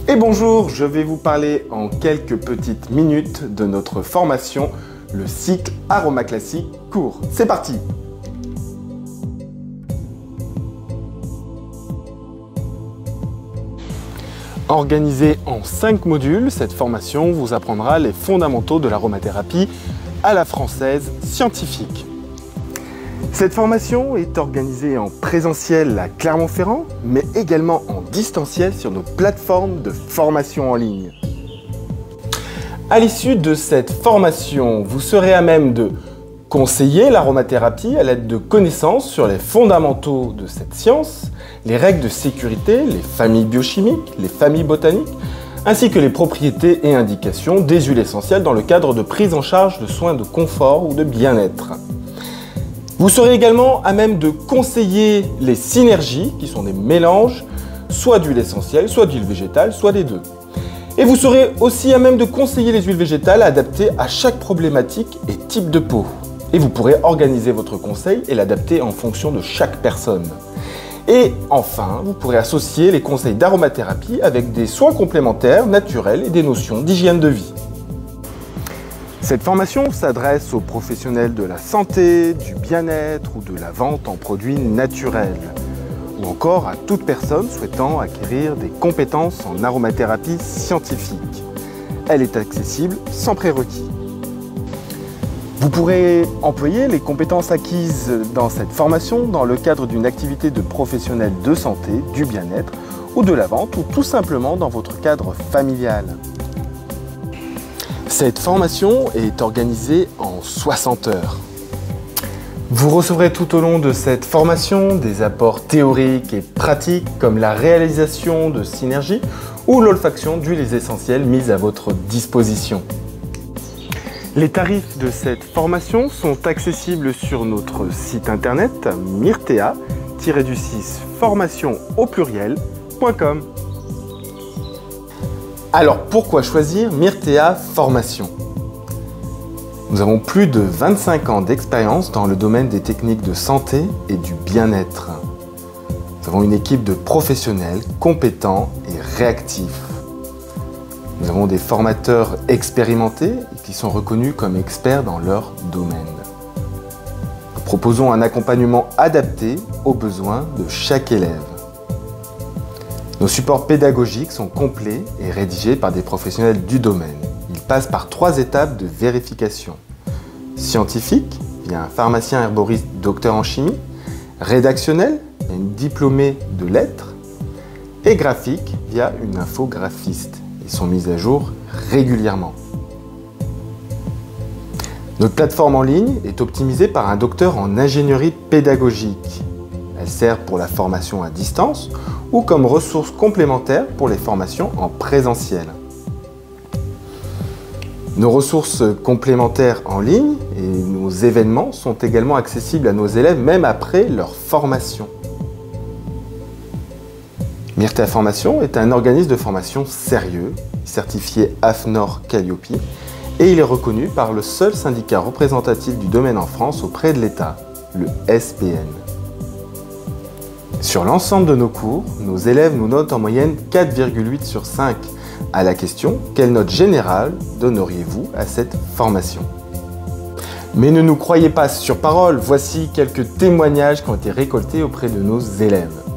Et bonjour, je vais vous parler en quelques petites minutes de notre formation, le cycle Aroma Classique court. C'est parti! Organisée en 5 modules, cette formation vous apprendra les fondamentaux de l'aromathérapie à la française scientifique. Cette formation est organisée en présentiel à Clermont-Ferrand, mais également en distanciel sur nos plateformes de formation en ligne. À l'issue de cette formation, vous serez à même de conseiller l'aromathérapie à l'aide de connaissances sur les fondamentaux de cette science, les règles de sécurité, les familles biochimiques, les familles botaniques, ainsi que les propriétés et indications des huiles essentielles dans le cadre de prise en charge de soins de confort ou de bien-être. Vous serez également à même de conseiller les synergies, qui sont des mélanges, soit d'huile essentielle, soit d'huile végétale, soit des deux. Et vous serez aussi à même de conseiller les huiles végétales adaptées à chaque problématique et type de peau. Et vous pourrez organiser votre conseil et l'adapter en fonction de chaque personne. Et enfin, vous pourrez associer les conseils d'aromathérapie avec des soins complémentaires, naturels et des notions d'hygiène de vie. Cette formation s'adresse aux professionnels de la santé, du bien-être ou de la vente en produits naturels, ou encore à toute personne souhaitant acquérir des compétences en aromathérapie scientifique. Elle est accessible sans prérequis. Vous pourrez employer les compétences acquises dans cette formation dans le cadre d'une activité de professionnel de santé, du bien-être ou de la vente, ou tout simplement dans votre cadre familial. Cette formation est organisée en 60 heures. Vous recevrez tout au long de cette formation des apports théoriques et pratiques comme la réalisation de synergies ou l'olfaction d'huiles essentielles mises à votre disposition. Les tarifs de cette formation sont accessibles sur notre site internet myrtea-formation au pluriel.com. Alors pourquoi choisir Myrtea Formation? Nous avons plus de 25 ans d'expérience dans le domaine des techniques de santé et du bien-être. Nous avons une équipe de professionnels compétents et réactifs. Nous avons des formateurs expérimentés qui sont reconnus comme experts dans leur domaine. Nous proposons un accompagnement adapté aux besoins de chaque élève. Nos supports pédagogiques sont complets et rédigés par des professionnels du domaine. Ils passent par 3 étapes de vérification. Scientifique, via un pharmacien herboriste docteur en chimie. Rédactionnel, via une diplômée de lettres. Et graphique, via une infographiste. Ils sont mis à jour régulièrement. Notre plateforme en ligne est optimisée par un docteur en ingénierie pédagogique. Elle sert pour la formation à distance ou comme ressource complémentaire pour les formations en présentiel. Nos ressources complémentaires en ligne et nos événements sont également accessibles à nos élèves même après leur formation. Myrtea Formation est un organisme de formation sérieux, certifié AFNOR Calliope, et il est reconnu par le seul syndicat représentatif du domaine en France auprès de l'État, le SPN. Sur l'ensemble de nos cours, nos élèves nous notent en moyenne 4,8 sur 5 à la question « Quelle note générale donneriez-vous à cette formation ?» Mais ne nous croyez pas sur parole, voici quelques témoignages qui ont été récoltés auprès de nos élèves.